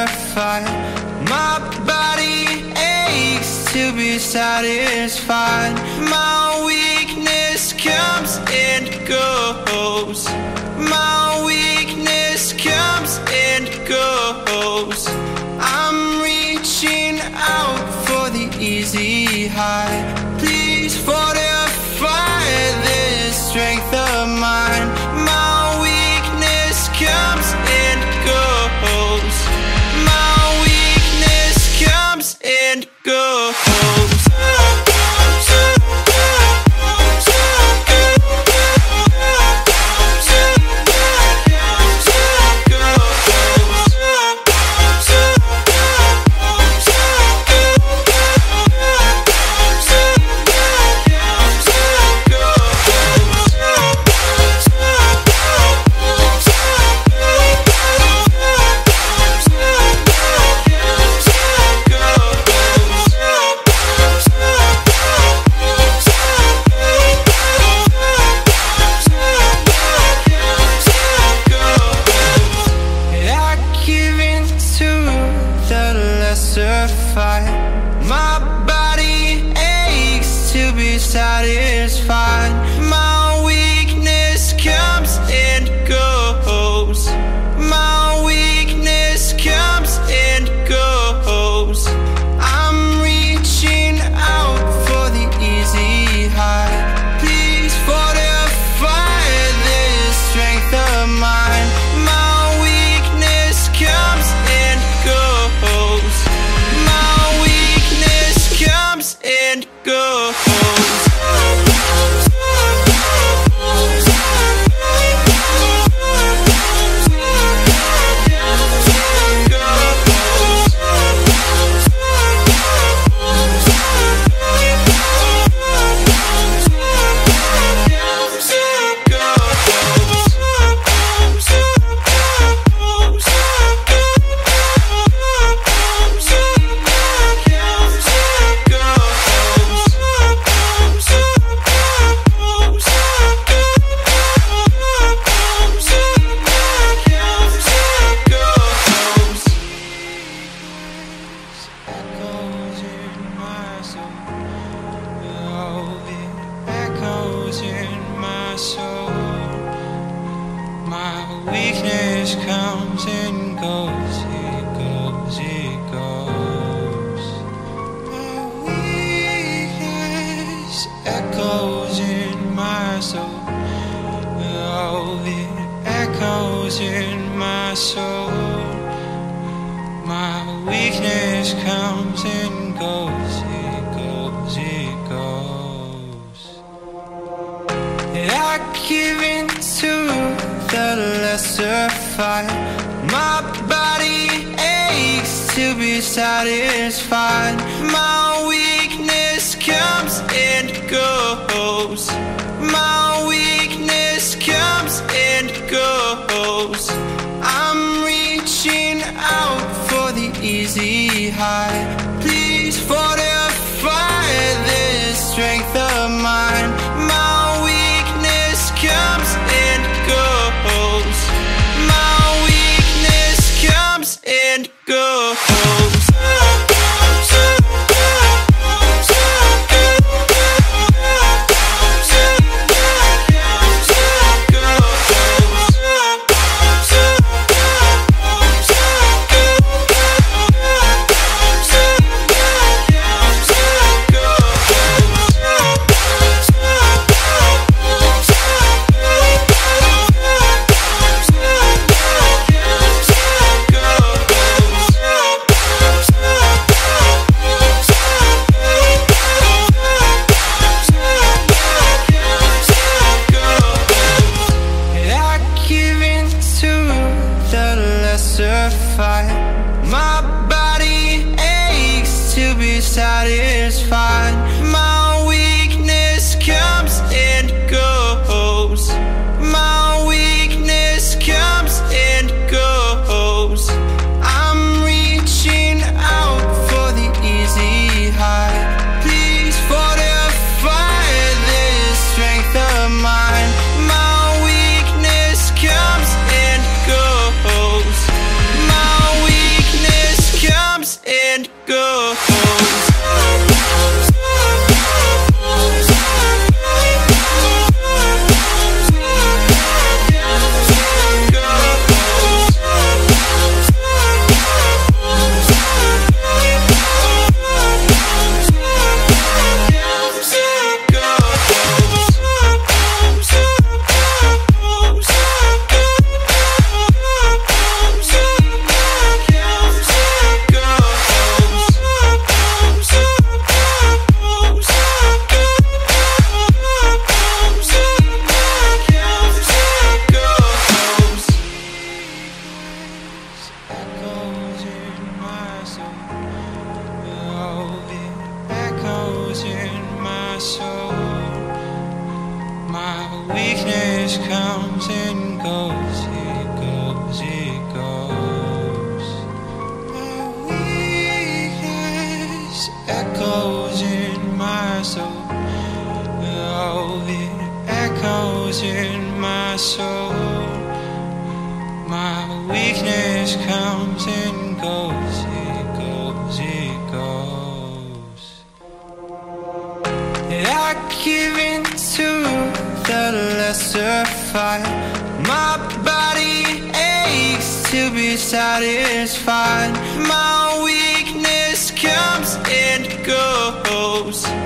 satisfied. My body aches to be satisfied. My weakness comes and goes. My weakness comes and goes. I'm reaching out for the easy high. Please fortify this strength of mine. My weakness comes and goes. My weakness comes and goes. My body aches to be satisfied. My weakness comes and goes. My weakness comes and goes. I'm reaching out for the easy high. Please fortify this strength of mine. My weakness comes and goes. Comes and goes. Weakness comes and goes, it goes, it goes. My weakness echoes in my soul. Oh, it echoes in my soul. My weakness comes and goes, it goes, it goes. I give in to the lesser fight. My body aches to be satisfied. My weakness comes and goes. My weakness comes and goes. I'm reaching out for the easy high. Please fortify this strength of mine. My weakness comes and goes. My weakness comes and goes. comes and goes, it goes, it goes. My weakness echoes in my soul. Oh, it echoes in my soul. My weakness comes and goes, it goes, it goes. I give in to the lesser fight. My body aches to be satisfied. My weakness comes and goes.